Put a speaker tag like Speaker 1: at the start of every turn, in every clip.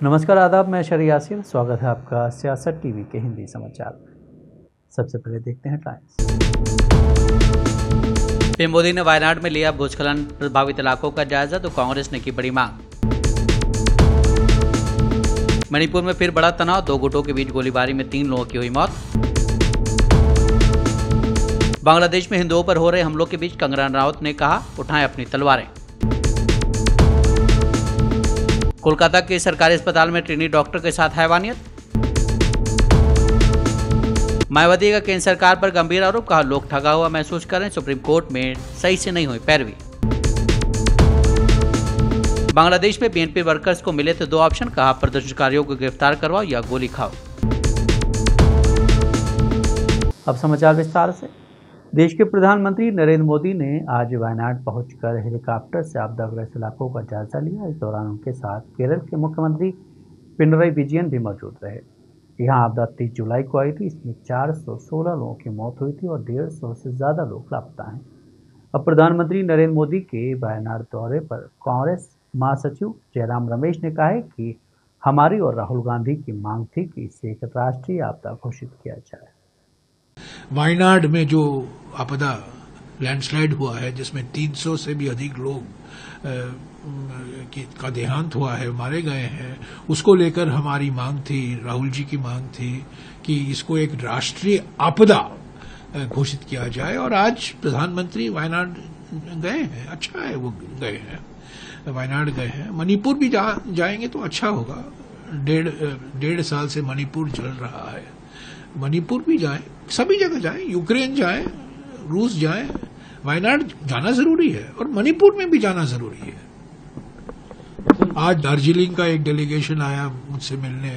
Speaker 1: नमस्कार, आदाब। मैं शरी यासीन, स्वागत है आपका सियासत टीवी के हिंदी समाचार में। सबसे पहले देखते हैं हेडलाइंस। पीएम मोदी ने वायनाड में लिया भूस्खलन प्रभावित इलाकों का जायजा, तो कांग्रेस ने की बड़ी मांग। मणिपुर में फिर बड़ा तनाव, 2 गुटों के बीच गोलीबारी में 3 लोगों की हुई मौत। बांग्लादेश में हिंदुओं पर हो रहे हमलों के बीच कंगना रनावत ने कहा, उठाएं अपनी तलवारें। कोलकाता के सरकारी अस्पताल में ट्रेनी डॉक्टर के साथ हैवानियत। मायावती का केंद्र सरकार पर गंभीर आरोप, कहा लोग ठगा हुआ महसूस कर रहे हैं, सुप्रीम कोर्ट में सही से नहीं हुई पैरवी। बांग्लादेश में बीएनपी वर्कर्स को मिले थे 2 ऑप्शन, कहा प्रदर्शनकारियों को गिरफ्तार करवाओ या गोली खाओ। अब समाचार विस्तार से। देश के प्रधानमंत्री नरेंद्र मोदी ने आज वायनाड पहुंचकर हेलीकॉप्टर से आपदाग्रस्त इलाकों का जायजा लिया। इस दौरान उनके साथ केरल के मुख्यमंत्री पिनरई विजयन भी मौजूद रहे। यहाँ आपदा 30 जुलाई को आई थी। इसमें 416 लोगों की मौत हुई थी और 150 से ज़्यादा लोग लापता हैं। अब प्रधानमंत्री नरेंद्र मोदी के वायनाड दौरे पर कांग्रेस महासचिव जयराम रमेश ने कहा है कि हमारी और राहुल गांधी की मांग थी कि इसे एक राष्ट्रीय आपदा घोषित किया जाए।
Speaker 2: वायनाड में जो आपदा लैंडस्लाइड हुआ है, जिसमें 300 से भी अधिक लोग का देहांत हुआ है, मारे गए हैं, उसको लेकर हमारी मांग थी, राहुल जी की मांग थी कि इसको एक राष्ट्रीय आपदा घोषित किया जाए। और आज प्रधानमंत्री वायनाड गए हैं, अच्छा है वो गए हैं, वायनाड गए हैं। मणिपुर भी जाएंगे तो अच्छा होगा। 1.5 साल से मणिपुर जल रहा है। मणिपुर भी जाएं, सभी जगह जाएं, यूक्रेन जाएं, रूस जाएं, वायनाड जाना जरूरी है और मणिपुर में भी जाना जरूरी है। आज दार्जिलिंग का एक डेलीगेशन आया मुझसे मिलने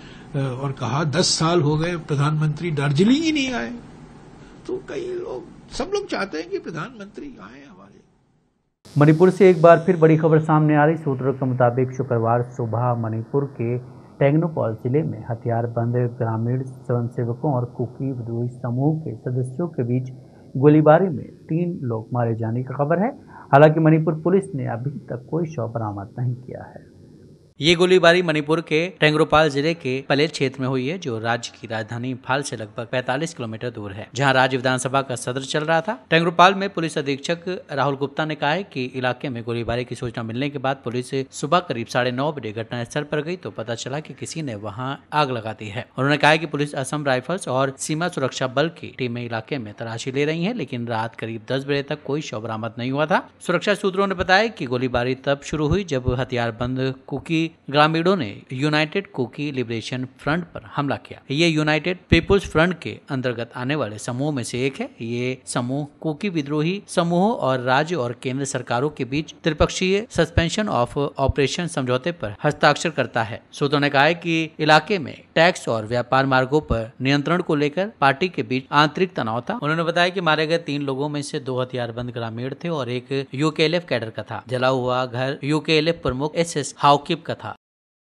Speaker 2: और कहा 10 साल हो गए प्रधानमंत्री दार्जिलिंग ही नहीं आए। तो कई लोग, सब लोग चाहते हैं कि प्रधानमंत्री आए हमारे।
Speaker 1: मणिपुर से एक बार फिर बड़ी खबर सामने आ रही। सूत्रों के मुताबिक शुक्रवार सुबह मणिपुर के टेंगनोपाल जिले में हथियारबंद ग्रामीण स्वयंसेवकों और कुकी विद्रोही समूह के सदस्यों के बीच गोलीबारी में 3 लोग मारे जाने की खबर है। हालांकि मणिपुर पुलिस ने अभी तक कोई शव बरामद नहीं किया है। ये गोलीबारी मणिपुर के टेंगनोपाल जिले के पलेर क्षेत्र में हुई है, जो राज्य की राजधानी इम्फाल से लगभग 45 किलोमीटर दूर है, जहां राज्य विधानसभा का सत्र चल रहा था। टेंगनोपाल में पुलिस अधीक्षक राहुल गुप्ता ने कहा है कि इलाके में गोलीबारी की सूचना मिलने के बाद पुलिस सुबह करीब 9:30 बजे घटनास्थल पर गई तो पता चला कि किसी ने वहां आग लगा दी है। उन्होंने कहा कि पुलिस, असम राइफल्स और सीमा सुरक्षा बल की टीमें इलाके में तलाशी ले रही है, लेकिन रात करीब 10 बजे तक कोई शव बरामद नहीं हुआ था। सुरक्षा सूत्रों ने बताया कि गोलीबारी तब शुरू हुई जब हथियारबंद कुकी ग्रामीणों ने यूनाइटेड कुकी लिबरेशन फ्रंट पर हमला किया। ये यूनाइटेड पीपुल्स फ्रंट के अंतर्गत आने वाले समूह में से एक है। ये समूह कुकी विद्रोही समूहों और राज्य और केंद्र सरकारों के बीच त्रिपक्षीय सस्पेंशन ऑफ ऑपरेशन समझौते पर हस्ताक्षर करता है। सूत्रों ने कहा है कि इलाके में टैक्स और व्यापार मार्गों पर नियंत्रण को लेकर पार्टी के बीच आंतरिक तनाव था। उन्होंने बताया कि मारे गए 3 लोगों में से 2 हथियारबंद ग्रामीण थे और एक यूकेएलएफ कैडर का था। जला हुआ घर यूकेएलएफ प्रमुख एसएस हाउकिप का था।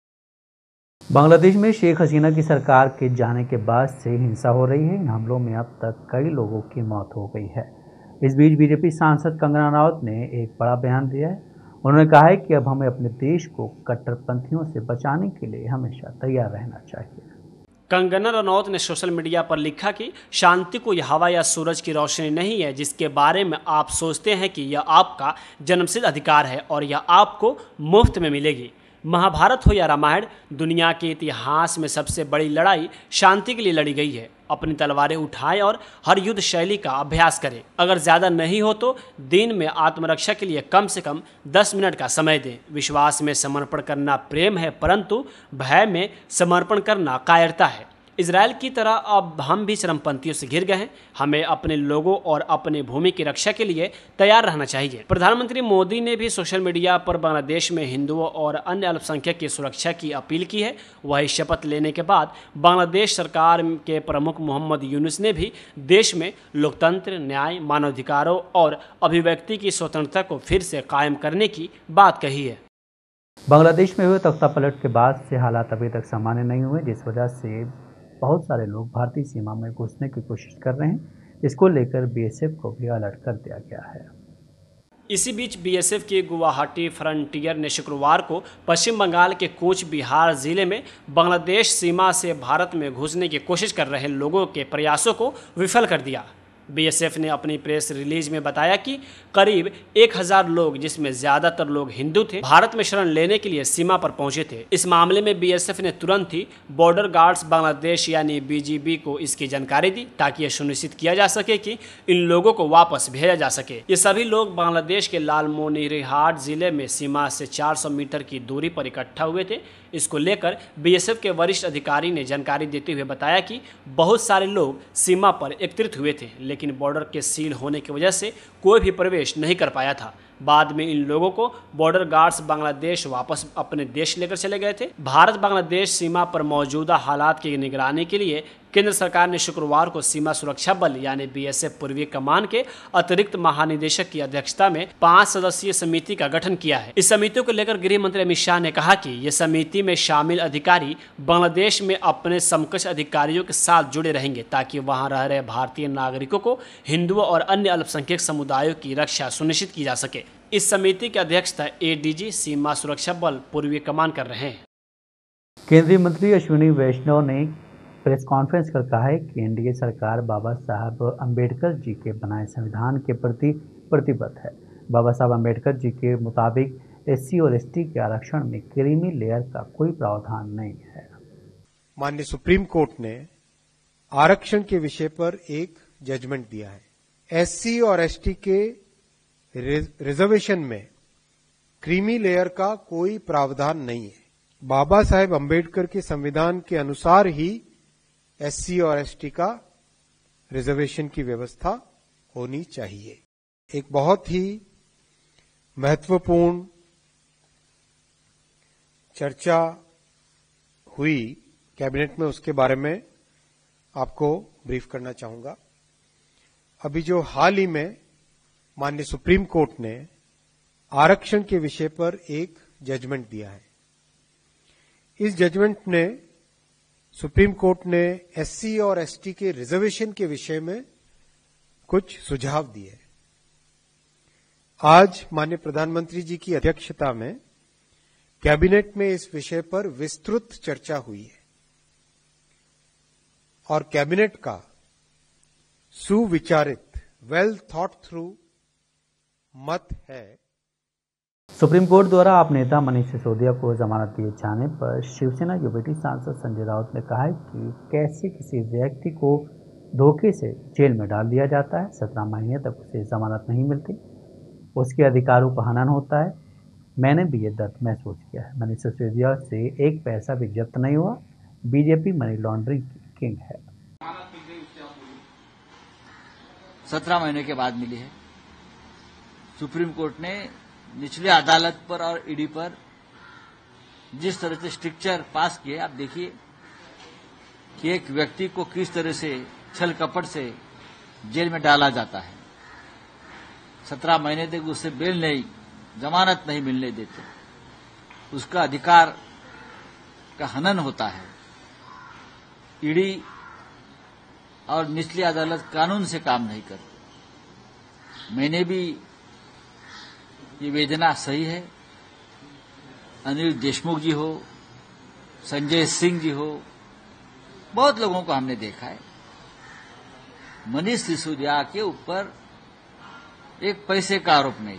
Speaker 1: बांग्लादेश में शेख हसीना की सरकार के जाने के बाद से हिंसा हो रही है। इन हमलों में अब तक कई लोगों की मौत हो गई है। इस बीच बीजेपी सांसद कंगना रनावत ने एक बड़ा बयान दिया है। उन्होंने कहा है कि अब हमें अपने देश को कट्टरपंथियों से बचाने के लिए हमेशा तैयार रहना चाहिए।
Speaker 3: कंगना रनौत ने सोशल मीडिया पर लिखा कि शांति कोई हवा या सूरज की रोशनी नहीं है जिसके बारे में आप सोचते हैं कि यह आपका जन्मसिद्ध अधिकार है और यह आपको मुफ्त में मिलेगी। महाभारत हो या रामायण, दुनिया के इतिहास में सबसे बड़ी लड़ाई शांति के लिए लड़ी गई है। अपनी तलवारें उठाएं और हर युद्ध शैली का अभ्यास करें। अगर ज़्यादा नहीं हो तो दिन में आत्मरक्षा के लिए कम से कम 10 मिनट का समय दें। विश्वास में समर्पण करना प्रेम है, परंतु भय में समर्पण करना कायरता है। इजराइल की तरह अब हम भी चरमपंथियों से घिर गए हैं। हमें अपने लोगों और अपने भूमि की रक्षा के लिए तैयार रहना चाहिए। प्रधानमंत्री मोदी ने भी सोशल मीडिया पर बांग्लादेश में हिंदुओं और अन्य अल्पसंख्यक की सुरक्षा की अपील की है। वही शपथ लेने के बाद बांग्लादेश सरकार के प्रमुख मोहम्मद यूनुस ने भी देश में लोकतंत्र, न्याय, मानवाधिकारों और अभिव्यक्ति की स्वतंत्रता को फिर से कायम करने की बात कही है।
Speaker 1: बांग्लादेश में हुए तख्तापलट के बाद से हालात अभी तक सामान्य नहीं हुए, जिस वजह से बहुत सारे लोग भारतीय सीमा में घुसने की कोशिश कर रहे हैं। इसको लेकर बीएसएफ को भी अलर्ट कर दिया गया है।
Speaker 3: इसी बीच बीएसएफ के गुवाहाटी फ्रंटियर ने शुक्रवार को पश्चिम बंगाल के कूच बिहार जिले में बांग्लादेश सीमा से भारत में घुसने की कोशिश कर रहे लोगों के प्रयासों को विफल कर दिया। बीएसएफ ने अपनी प्रेस रिलीज में बताया कि करीब 1000 लोग, जिसमें ज्यादातर लोग हिंदू थे, भारत में शरण लेने के लिए सीमा पर पहुंचे थे। इस मामले में बीएसएफ ने तुरंत ही बॉर्डर गार्ड्स बांग्लादेश यानी बीजीबी को इसकी जानकारी दी, ताकि यह सुनिश्चित किया जा सके कि इन लोगों को वापस भेजा जा सके। ये सभी लोग बांग्लादेश के लालमोनिरहाट जिले में सीमा से 400 मीटर की दूरी पर इकट्ठा हुए थे। इसको लेकर बीएसएफ के वरिष्ठ अधिकारी ने जानकारी देते हुए बताया कि बहुत सारे लोग सीमा पर एकत्रित हुए थे, लेकिन बॉर्डर के सील होने की वजह से कोई भी प्रवेश नहीं कर पाया था। बाद में इन लोगों को बॉर्डर गार्ड्स बांग्लादेश वापस अपने देश लेकर चले गए थे। भारत बांग्लादेश सीमा पर मौजूदा हालात की निगरानी के लिए केंद्र सरकार ने शुक्रवार को सीमा सुरक्षा बल यानी बीएसएफ पूर्वी कमान के अतिरिक्त महानिदेशक की अध्यक्षता में 5 सदस्यीय समिति का गठन किया है। इस समिति को लेकर गृह मंत्री अमित शाह ने कहा कि ये समिति में शामिल अधिकारी बांग्लादेश में अपने समकक्ष अधिकारियों के साथ जुड़े रहेंगे, ताकि वहां रह रहे भारतीय नागरिकों को हिंदुओं और अन्य अल्पसंख्यक समुदायों की रक्षा सुनिश्चित की जा सके। इस समिति की अध्यक्षता एडीजी सीमा सुरक्षा बल पूर्वी कमान कर रहे हैं।
Speaker 1: केंद्रीय मंत्री अश्विनी वैष्णव ने प्रेस कॉन्फ्रेंस कर कहा है कि एनडीए सरकार बाबा साहब अंबेडकर जी के बनाए संविधान के प्रति प्रतिबद्ध है। बाबा साहब अंबेडकर जी के मुताबिक एससी और एसटी के आरक्षण में क्रीमी लेयर का कोई प्रावधान नहीं है।
Speaker 4: माननीय सुप्रीम कोर्ट ने आरक्षण के विषय पर एक जजमेंट दिया है। एससी और एसटी के रिजर्वेशन में क्रीमी लेयर का कोई प्रावधान नहीं है। बाबा साहेब अंबेडकर के संविधान के अनुसार ही एससी और एसटी का रिजर्वेशन की व्यवस्था होनी चाहिए। एक बहुत ही महत्वपूर्ण चर्चा हुई कैबिनेट में, उसके बारे में आपको ब्रीफ करना चाहूंगा। अभी जो हाल ही में माननीय सुप्रीम कोर्ट ने आरक्षण के विषय पर एक जजमेंट दिया है। इस जजमेंट ने सुप्रीम कोर्ट ने एससी और एसटी के रिजर्वेशन के विषय में कुछ सुझाव दिए। आज माननीय प्रधानमंत्री जी की अध्यक्षता में कैबिनेट में इस विषय पर विस्तृत चर्चा हुई है और कैबिनेट का सुविचारित वेल थॉट थ्रू मत है।
Speaker 1: सुप्रीम कोर्ट द्वारा आप नेता मनीष सिसोदिया को जमानत दिए जाने पर शिवसेना यूबीटी सांसद संजय राउत ने कहा है कि कैसे किसी व्यक्ति को धोखे से जेल में डाल दिया जाता है, 17 महीने तक उसे जमानत नहीं मिलती, उसके अधिकारों का हनन होता है। मैंने भी ये दर्द महसूस किया है। मनीष सिसोदिया से एक पैसा भी जब्त नहीं हुआ। बीजेपी मनी लॉन्ड्रिंग की किंग है।
Speaker 5: 17 महीने के बाद मिली है। सुप्रीम कोर्ट ने निचली अदालत पर और ईडी पर जिस तरह से स्ट्रिक्चर पास किए, आप देखिए कि एक व्यक्ति को किस तरह से छल कपट से जेल में डाला जाता है। 17 महीने तक उससे बेल नहीं, जमानत नहीं मिलने देते, उसका अधिकार का हनन होता है। ईडी और निचली अदालत कानून से काम नहीं करती। मैंने भी ये वेदना सही है। अनिल देशमुख जी हो, संजय सिंह जी हो, बहुत लोगों को हमने देखा है। मनीष सिसोदिया के ऊपर एक पैसे का आरोप नहीं।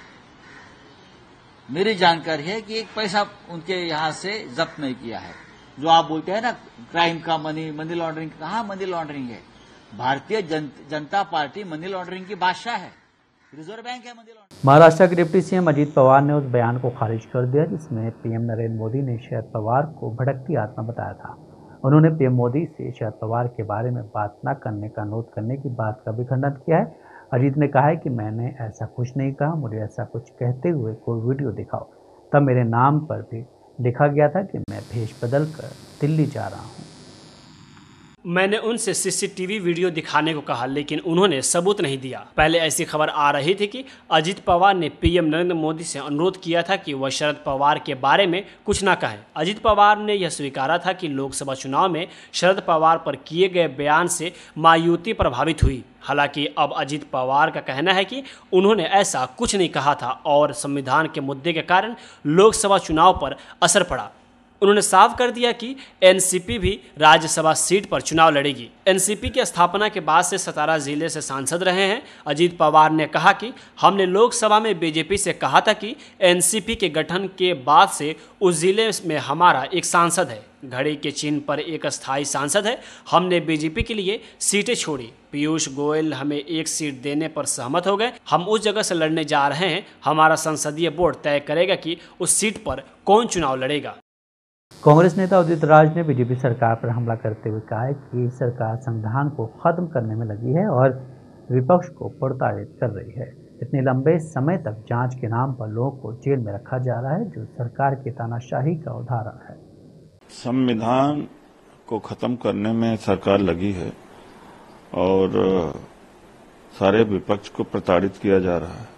Speaker 5: मेरी जानकारी है कि एक पैसा उनके यहां से जब्त नहीं किया है। जो आप बोलते हैं ना क्राइम का मनी लॉन्ड्रिंग, कहां मनी लॉन्ड्रिंग है? Bharatiya Janata party money laundering की बादशाह है, रिजर्व बैंक है मनी लॉन्ड्रिंग।
Speaker 1: महाराष्ट्र के डिप्टी सीएम अजीत पवार ने उस बयान को खारिज कर दिया जिसमें पीएम नरेंद्र मोदी ने शरद पवार को भड़कती आत्मा बताया था। उन्होंने पीएम मोदी से शरद पवार के बारे में बात न करने का अनुरोध करने की बात का भी खंडन किया है। अजीत ने कहा है कि मैंने ऐसा कुछ नहीं कहा, मुझे ऐसा कुछ कहते हुए कोई वीडियो दिखाओ। तब मेरे नाम पर भी लिखा गया था कि मैं भेष बदल कर दिल्ली जा रहा हूं।
Speaker 3: मैंने उनसे सीसीटीवी वीडियो दिखाने को कहा, लेकिन उन्होंने सबूत नहीं दिया। पहले ऐसी खबर आ रही थी कि अजित पवार ने पीएम नरेंद्र मोदी से अनुरोध किया था कि वह शरद पवार के बारे में कुछ ना कहें। अजित पवार ने यह स्वीकारा था कि लोकसभा चुनाव में शरद पवार पर किए गए बयान से मायूती प्रभावित हुई। हालांकि अब अजित पवार का कहना है कि उन्होंने ऐसा कुछ नहीं कहा था और संविधान के मुद्दे के कारण लोकसभा चुनाव पर असर पड़ा। उन्होंने साफ कर दिया कि एनसीपी भी राज्यसभा सीट पर चुनाव लड़ेगी। एनसीपी की स्थापना के बाद से सतारा जिले से सांसद रहे हैं। अजित पवार ने कहा कि हमने लोकसभा में बीजेपी से कहा था कि एनसीपी के गठन के बाद से उस जिले में हमारा एक सांसद है। घड़ी के चिन्ह पर एक स्थायी सांसद है। हमने बीजेपी के लिए सीटें छोड़ी। पीयूष गोयल हमें एक सीट देने पर सहमत हो गए। हम उस जगह से लड़ने जा रहे हैं। हमारा संसदीय बोर्ड तय करेगा कि उस सीट पर कौन चुनाव लड़ेगा।
Speaker 1: कांग्रेस नेता उदित राज ने बीजेपी सरकार पर हमला करते हुए कहा है कि सरकार संविधान को खत्म करने में लगी है और विपक्ष को प्रताड़ित कर रही है। इतने लंबे समय तक जांच के नाम पर लोगों को जेल में रखा जा रहा है, जो सरकार की तानाशाही का उदाहरण है।
Speaker 6: संविधान को खत्म करने में सरकार लगी है और सारे विपक्ष को प्रताड़ित किया जा रहा है।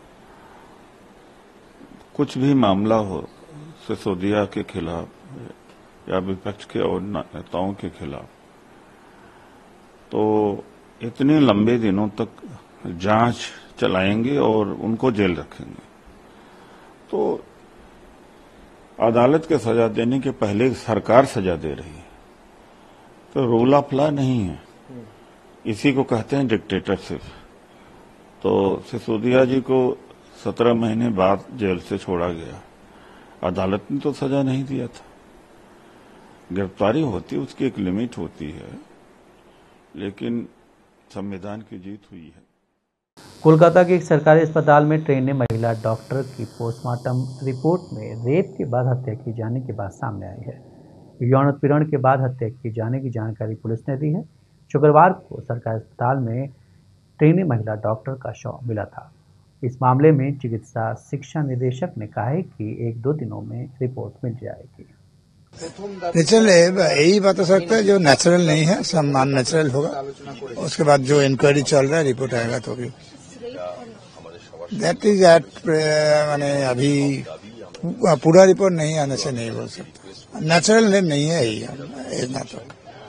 Speaker 6: कुछ भी मामला हो, सिसोदिया के खिलाफ या विपक्ष के और नेताओं के खिलाफ, तो इतने लंबे दिनों तक जांच चलाएंगे और उनको जेल रखेंगे। तो अदालत के सजा देने के पहले सरकार सजा दे रही है, तो रूल ऑफ लॉ नहीं है। इसी को कहते हैं डिक्टेटरशिप। तो सिसोदिया जी को 17 महीने बाद जेल से छोड़ा गया। अदालत ने तो सजा नहीं दिया था। गिरफ्तारी होती, उसकी एक लिमिट होती है, लेकिन संविधान की जीत हुई है।
Speaker 1: कोलकाता के एक सरकारी अस्पताल में ट्रेनी महिला डॉक्टर की पोस्टमार्टम रिपोर्ट में रेप के बाद हत्या किए जाने की बात सामने आई है। यौन उत्पीड़न के बाद हत्या किए जाने की जानकारी पुलिस ने दी है। शुक्रवार को सरकारी अस्पताल में ट्रेनी महिला डॉक्टर का शव मिला था। इस मामले में चिकित्सा शिक्षा निदेशक ने कहा है कि 1-2 दिनों में रिपोर्ट मिल जाएगी।
Speaker 7: नेचुरल यही बता सकता है, जो नेचुरल नहीं है सब नॉन नेचुरल होगा। उसके बाद जो इंक्वायरी चल रहा है रिपोर्ट आएगा तो भी दैट इज एट मैंने अभी पूरा रिपोर्ट नहीं आने से नहीं बोल सकता। नेचुरल नहीं है ही इतना तो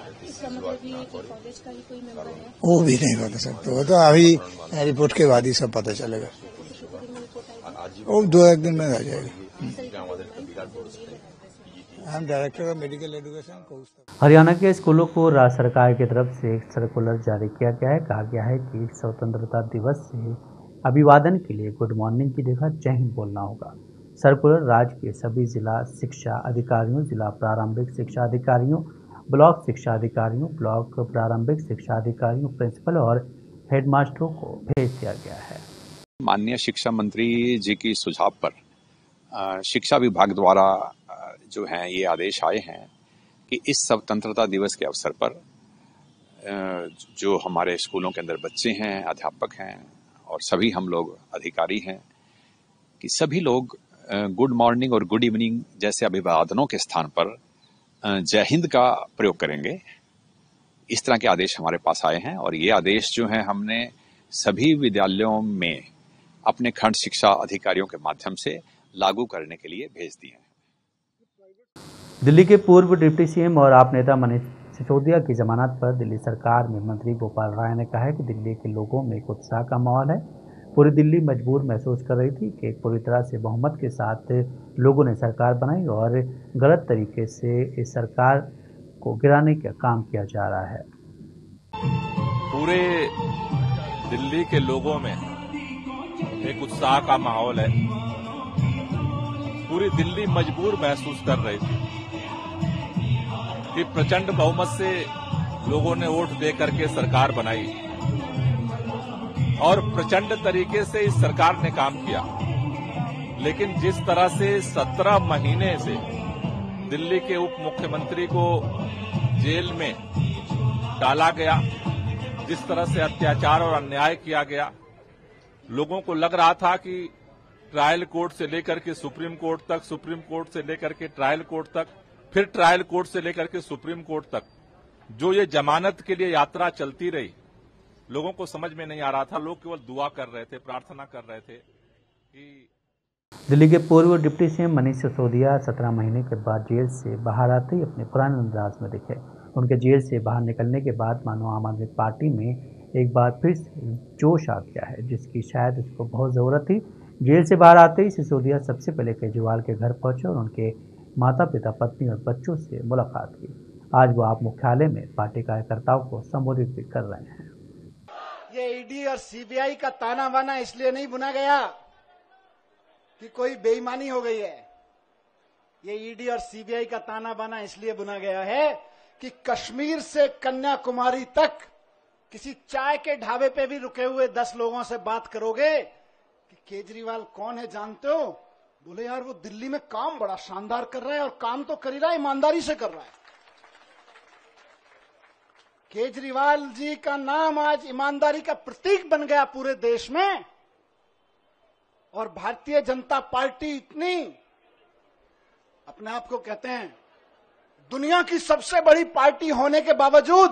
Speaker 7: वो भी नहीं बता सकते। वो तो अभी रिपोर्ट के बाद ही सब पता चलेगा। वो 2-1 दिन में आ जाएगा। हम director of medical education.
Speaker 1: Haryana के स्कूलों को राज्य सरकार की तरफ से एक सर्कुलर जारी किया गया है। कहा गया है कि स्वतंत्रता दिवस से अभिवादन के लिए गुड मॉर्निंग की जगह जय हिंद बोलना होगा। सर्कुलर राज्य के सभी जिला शिक्षा अधिकारियों, जिला प्रारंभिक शिक्षा अधिकारियों, ब्लॉक शिक्षा अधिकारियों, ब्लॉक प्रारंभिक शिक्षा अधिकारियों, प्रिंसिपल और हेडमास्टरों को भेज दिया गया है।
Speaker 8: माननीय शिक्षा मंत्री जी की सुझाव पर शिक्षा विभाग द्वारा जो हैं ये आदेश आए हैं कि इस स्वतंत्रता दिवस के अवसर पर जो हमारे स्कूलों के अंदर बच्चे हैं, अध्यापक हैं और सभी हम लोग अधिकारी हैं कि सभी लोग गुड मॉर्निंग और गुड इवनिंग जैसे अभिवादनों के स्थान पर जय हिंद का प्रयोग करेंगे। इस तरह के आदेश हमारे पास आए हैं और ये आदेश जो हैं हमने सभी विद्यालयों में अपने खंड शिक्षा अधिकारियों के माध्यम से लागू करने के लिए भेज दिए हैं।
Speaker 1: दिल्ली के पूर्व डिप्टी सीएम और आप नेता मनीष सिसोदिया की जमानत पर दिल्ली सरकार में मंत्री गोपाल राय ने कहा है कि दिल्ली के लोगों में एक उत्साह का माहौल है। पूरी दिल्ली मजबूर महसूस कर रही थी कि पूरी तरह से बहुमत के साथ लोगों ने सरकार बनाई और गलत तरीके से इस सरकार को गिराने का काम किया जा रहा है।
Speaker 9: पूरे दिल्ली के लोगों में एक उत्साह का माहौल है। पूरी दिल्ली मजबूर महसूस कर रही थी कि प्रचंड बहुमत से लोगों ने वोट दे करके सरकार बनाई और प्रचंड तरीके से इस सरकार ने काम किया। लेकिन जिस तरह से 17 महीने से दिल्ली के उप मुख्यमंत्री को जेल में डाला गया, जिस तरह से अत्याचार और अन्याय किया गया, लोगों को लग रहा था कि ट्रायल कोर्ट से लेकर के सुप्रीम कोर्ट तक, सुप्रीम कोर्ट से लेकर के ट्रायल कोर्ट तक, फिर ट्रायल कोर्ट से लेकर के सुप्रीम कोर्ट तक जो ये जमानत के लिए यात्रा चलती रही, लोगों को समझ में नहीं आ रहा था। लोग केवल दुआ कर रहे थे, प्रार्थना कर रहे थे कि
Speaker 1: दिल्ली के पूर्व डिप्टी सीएम मनीष सिसोदिया 17 महीने के बाद जेल से बाहर आते ही अपने पुराने अंदाज में दिखे। उनके जेल से बाहर निकलने के बाद मानो आम आदमी पार्टी में एक बार फिर से जोश आ गया है, जिसकी शायद उसको बहुत ज़रूरत थी। जेल से बाहर आते ही सिसोदिया सबसे पहले केजरीवाल के घर पहुंचे और उनके माता पिता, पत्नी और बच्चों से मुलाकात की। आज वो आप मुख्यालय में पार्टी कार्यकर्ताओं को संबोधित भी कर रहे हैं।
Speaker 10: ये ईडी और सीबीआई का ताना बाना इसलिए नहीं बुना गया कि कोई बेईमानी हो गई है। ये ईडी और सीबीआई का ताना बाना इसलिए बुना गया है कि कश्मीर से कन्याकुमारी तक किसी चाय के ढाबे पे भी रुके हुए 10 लोगों से बात करोगे कि केजरीवाल कौन है जानते हो? बोले यार वो दिल्ली में काम बड़ा शानदार कर रहा है, और काम तो कर ही रहा है, ईमानदारी से कर रहा है। केजरीवाल जी का नाम आज ईमानदारी का प्रतीक बन गया पूरे देश में। और भारतीय जनता पार्टी इतनी अपने आप को कहते हैं दुनिया की सबसे बड़ी पार्टी होने के बावजूद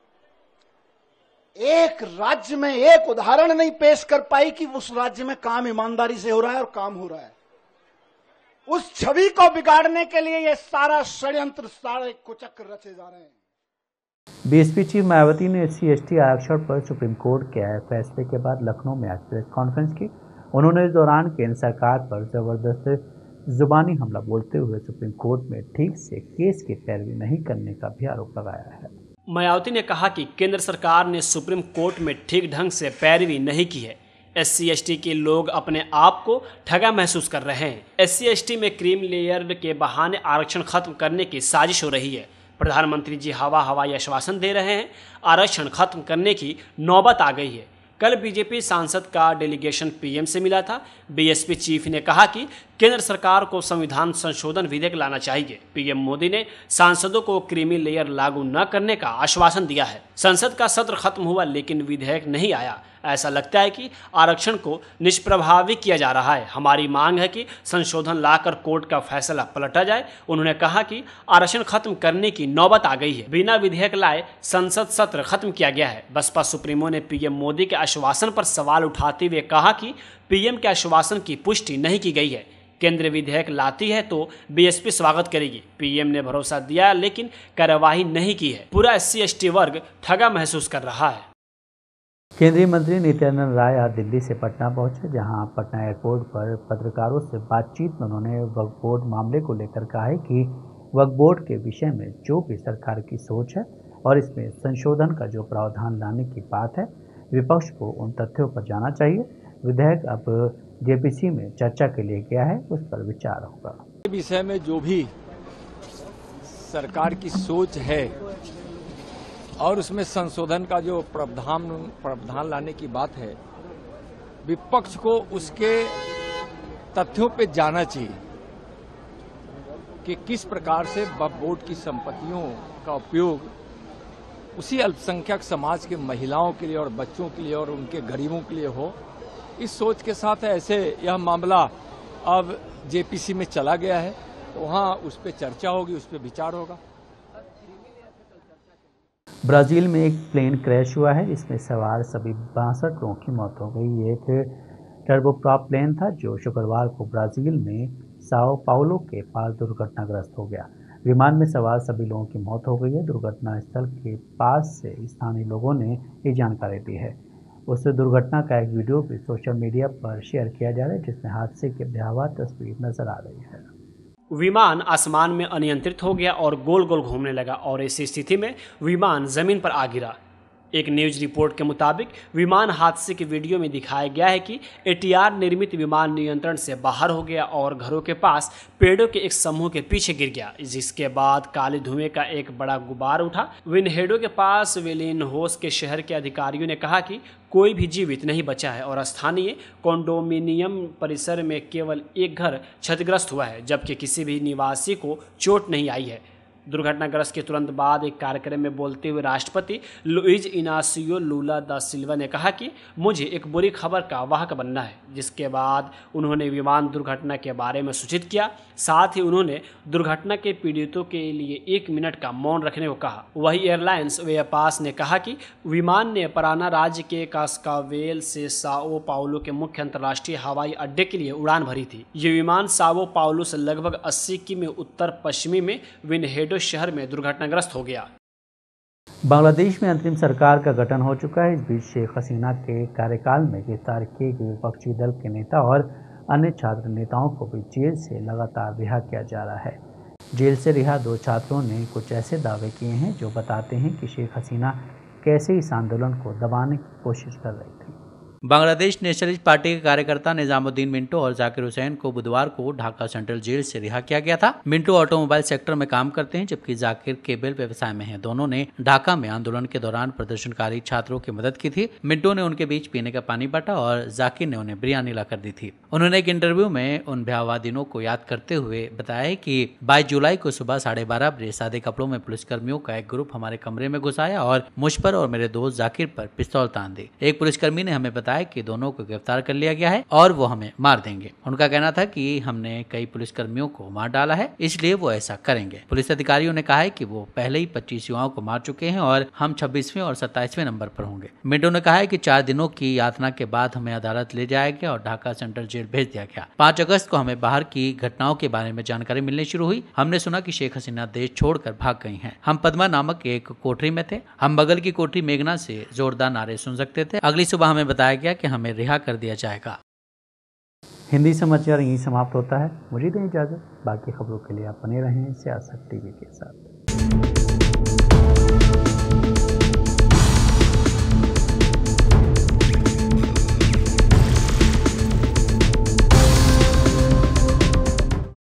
Speaker 10: एक राज्य में एक उदाहरण नहीं पेश कर पाई कि उस राज्य में काम ईमानदारी से हो रहा है और काम हो रहा है। उस छवि को बिगाड़ने के लिए ये सारा षड्यंत्र, सारे कुचक्र रचे जा रहे हैं।
Speaker 1: बीएसपी चीफ मायावती ने SC/ST आरक्षण पर सुप्रीम कोर्ट के आए फैसले के बाद लखनऊ में आज प्रेस कॉन्फ्रेंस की। उन्होंने इस दौरान केंद्र सरकार पर जबरदस्त जुबानी हमला बोलते हुए सुप्रीम कोर्ट में ठीक से केस की पैरवी नहीं करने का भी आरोप लगाया है।
Speaker 3: मायावती ने कहा कि केंद्र सरकार ने सुप्रीम कोर्ट में ठीक ढंग से पैरवी नहीं की है। SC/ST के लोग अपने आप को ठगा महसूस कर रहे हैं। SC/ST में क्रीम लेयर के बहाने आरक्षण खत्म करने की साजिश हो रही है। प्रधानमंत्री जी हवाई आश्वासन दे रहे हैं, आरक्षण खत्म करने की नौबत आ गई है। कल बीजेपी सांसद का डेलीगेशन पीएम से मिला था। बीएसपी चीफ ने कहा कि केंद्र सरकार को संविधान संशोधन विधेयक लाना चाहिए। पीएम मोदी ने सांसदों को क्रीमी लेयर लागू न करने का आश्वासन दिया है। संसद का सत्र खत्म हुआ लेकिन विधेयक नहीं आया। ऐसा लगता है कि आरक्षण को निष्प्रभावी किया जा रहा है। हमारी मांग है कि संशोधन लाकर कोर्ट का फैसला पलटा जाए। उन्होंने कहा कि आरक्षण खत्म करने की नौबत आ गई है। बिना विधेयक लाए संसद सत्र खत्म किया गया है। बसपा सुप्रीमो ने पीएम मोदी के आश्वासन पर सवाल उठाते हुए कहा कि पीएम के आश्वासन की पुष्टि नहीं की गई है। केंद्र विधेयक लाती है तो बीएसपी स्वागत करेगी। पीएम ने भरोसा दिया लेकिन कार्यवाही नहीं की है। पूरा SC/ST वर्ग ठगा महसूस कर रहा है।
Speaker 1: केंद्रीय मंत्री नित्यानंद राय आज दिल्ली से पटना पहुंचे, जहां पटना एयरपोर्ट पर पत्रकारों से बातचीत में उन्होंने वक्फ बोर्ड मामले को लेकर कहा है कि वक्फ बोर्ड के विषय में जो भी सरकार की सोच है और इसमें संशोधन का जो प्रावधान लाने की बात है, विपक्ष को उन तथ्यों पर जाना चाहिए। विधेयक अब JPC में चर्चा के लिए गया है, उस पर विचार होगा।
Speaker 11: विषय में जो भी सरकार की सोच है और उसमें संशोधन का जो प्रावधान लाने की बात है, विपक्ष को उसके तथ्यों पे जाना चाहिए कि किस प्रकार से वक्फ बोर्ड की संपत्तियों का उपयोग उसी अल्पसंख्यक समाज के महिलाओं के लिए और बच्चों के लिए और उनके गरीबों के लिए हो। इस सोच के साथ ऐसे यह मामला अब JPC में चला गया है, तो वहाँ उस पर चर्चा होगी, उस पर विचार होगा।
Speaker 1: ब्राजील में एक प्लेन क्रैश हुआ है, जिसमें सवार सभी 62 लोगों की मौत हो गई। एक टर्बोप्रॉप प्लेन था जो शुक्रवार को ब्राजील में साओ पाउलो के पास दुर्घटनाग्रस्त हो गया। विमान में सवार सभी लोगों की मौत हो गई है। दुर्घटना स्थल के पास से स्थानीय लोगों ने ये जानकारी दी है। उस दुर्घटना का एक वीडियो भी सोशल मीडिया पर शेयर किया जा रहा है, जिसमें हादसे की भयावह तस्वीर नजर आ रही है।
Speaker 3: विमान आसमान में अनियंत्रित हो गया और गोल गोल घूमने लगा और इस स्थिति में विमान जमीन पर आ गिरा। एक न्यूज रिपोर्ट के मुताबिक विमान हादसे के वीडियो में दिखाया गया है कि ATR निर्मित विमान नियंत्रण से बाहर हो गया और घरों के पास पेड़ों के एक समूह के पीछे गिर गया, जिसके बाद काले धुएं का एक बड़ा गुबार उठा। विनहेडो के पास विलिनहोस के शहर के अधिकारियों ने कहा कि कोई भी जीवित नहीं बचा है और स्थानीय कॉन्डोमिनियम परिसर में केवल एक घर क्षतिग्रस्त हुआ है, जबकि किसी भी निवासी को चोट नहीं आई है। दुर्घटनाग्रस्त के तुरंत बाद एक कार्यक्रम में बोलते हुए राष्ट्रपति लुइज इनासियो लूला दा सिल्वा ने कहा कि मुझे एक बुरी खबर का वाहक बनना है, जिसके बाद उन्होंने विमान दुर्घटना के बारे में सूचित किया। साथ ही उन्होंने दुर्घटना के पीड़ितों के लिए 1 मिनट का मौन रखने को कहा। वही एयरलाइंस वेपास ने कहा कि विमान ने पराना राज्य के कास्कावेल से साओ पाउलो के मुख्य अंतर्राष्ट्रीय हवाई अड्डे के लिए उड़ान भरी थी। ये विमान साओ पाउलो से लगभग 80 किमी उत्तर पश्चिमी में विनहेडो शहर में दुर्घटनाग्रस्त हो गया।
Speaker 1: बांग्लादेश में अंतरिम सरकार का गठन हो चुका है। इस बीच शेख हसीना के कार्यकाल में गिरफ्तार किए गए विपक्षी दल के नेता और अन्य छात्र नेताओं को भी जेल से लगातार रिहा किया जा रहा है। जेल से रिहा 2 छात्रों ने कुछ ऐसे दावे किए हैं जो बताते हैं कि शेख हसीना कैसे इस आंदोलन को दबाने की कोशिश कर रही थी।
Speaker 12: बांग्लादेश नेशनलिस्ट पार्टी के कार्यकर्ता निजामुद्दीन मिंटो और जाकिर हुसैन को बुधवार को ढाका सेंट्रल जेल से रिहा किया गया था। मिंटो ऑटोमोबाइल सेक्टर में काम करते हैं, जबकि जाकिर केबल व्यवसाय में हैं। दोनों ने ढाका में आंदोलन के दौरान प्रदर्शनकारी छात्रों की मदद की थी। मिंटो ने उनके बीच पीने का पानी बांटा और जाकिर ने उन्हें बिरयानी ला कर दी थी। उन्होंने एक इंटरव्यू में उन भयावह दिनों को याद करते हुए बताया कि 22 जुलाई को सुबह 12:30 बजे सादे कपड़ों में पुलिसकर्मियों का एक ग्रुप हमारे कमरे में घुस आया और मुझ पर और मेरे दोस्त जाकिर पर पिस्तौल तान दी। एक पुलिसकर्मी ने हमें बताया कि दोनों को गिरफ्तार कर लिया गया है और वो हमें मार देंगे। उनका कहना था कि हमने कई पुलिसकर्मियों को मार डाला है, इसलिए वो ऐसा करेंगे। पुलिस अधिकारियों ने कहा है कि वो पहले ही 25 युवाओं को मार चुके हैं और हम 26वें और 27वें नंबर पर होंगे। मिंटो ने कहा है कि 4 दिनों की यातना के बाद हमें अदालत ले जाया गया और ढाका सेंट्रल जेल भेज दिया गया। 5 अगस्त को हमें बाहर की घटनाओं के बारे में जानकारी मिलनी शुरू हुई। हमने सुना कि शेख हसीना देश छोड़कर भाग गई हैं। हम पद्मा नामक एक कोठरी में थे। हम बगल की कोठरी मेघना से जोरदार नारे सुन सकते थे। अगली सुबह हमें बताया गया कि हमें रिहा कर दिया जाएगा।
Speaker 1: हिंदी समाचार यहीं समाप्त होता है। मुझे दें इजाजत। बाकी खबरों के लिए आप बने रहें सियासत टीवी के साथ।